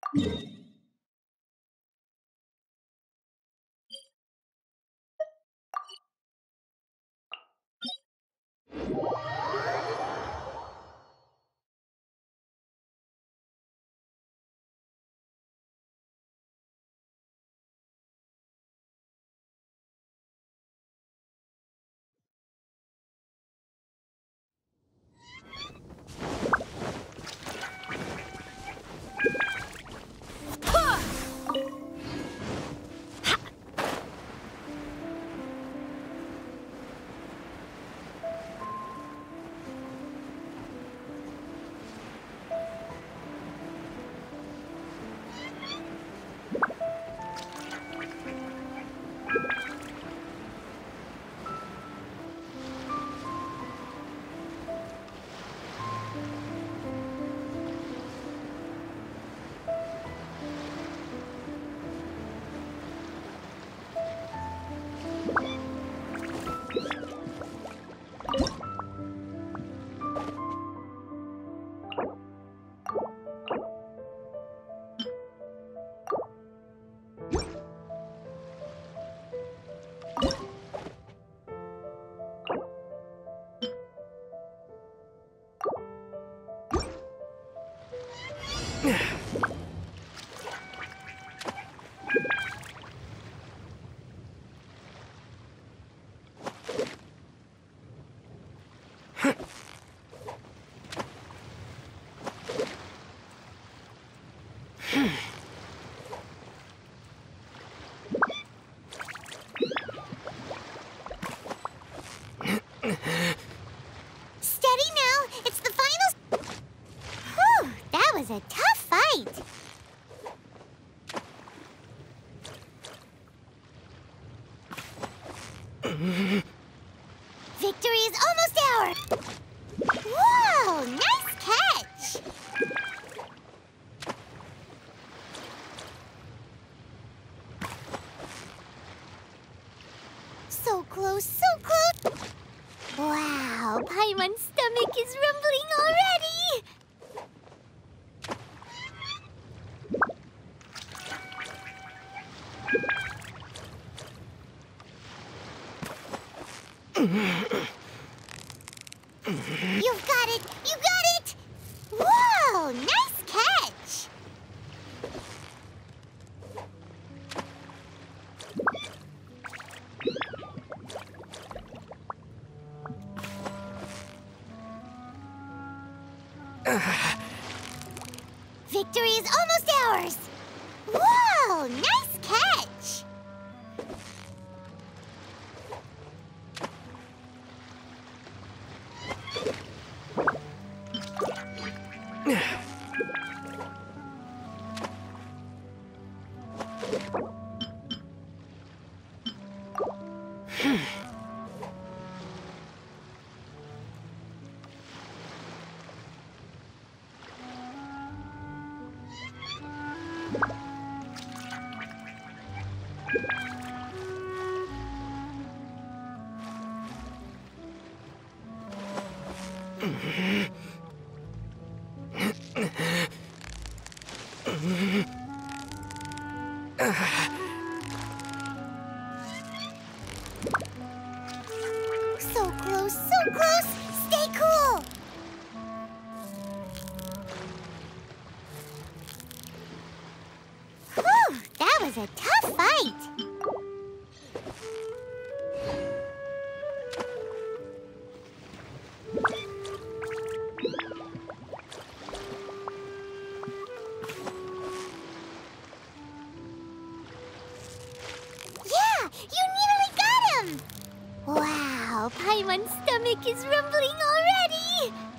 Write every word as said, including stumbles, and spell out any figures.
Steady now, it's the final... Whew, that was a tough fight. Victory is almost ours. Whoa, nice catch. So close, so close. Wow, Paimon's stomach is rumbling already. You've got it! You got it! Whoa! Nice catch! Victory is almost ours! Whoa! Nice catch! So close, so close! Stay cool! Whew, that was a tough fight! Yeah, you nearly got him! Wow, Paimon's stomach is rumbling already!